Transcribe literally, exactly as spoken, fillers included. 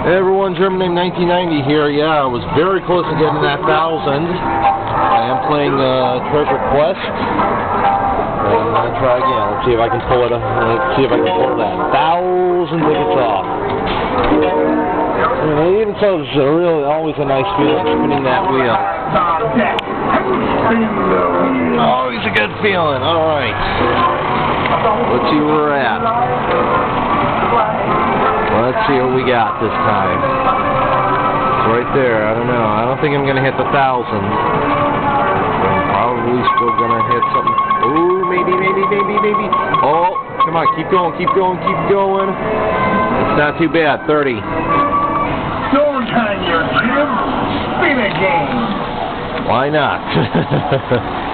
Hey everyone, German Name nineteen ninety here. Yeah, I was very close to getting that thousand. I am playing uh, Treasure Quest. And I'm gonna try again. Let's see if I can pull it. Let's see if I can pull that thousand tickets off. I mean, it even says it's really always a nice feeling spinning that wheel. Always a good feeling. All right. Let's see where we're at. Let's see what we got this time. It's right there. I don't know. I don't think I'm going to hit the thousand. I'm probably still going to hit something. Ooh, maybe, maybe, maybe, maybe. Oh, come on. Keep going, keep going, keep going. It's not too bad. thirty. Showtime, your Jim. Spin again. Why not?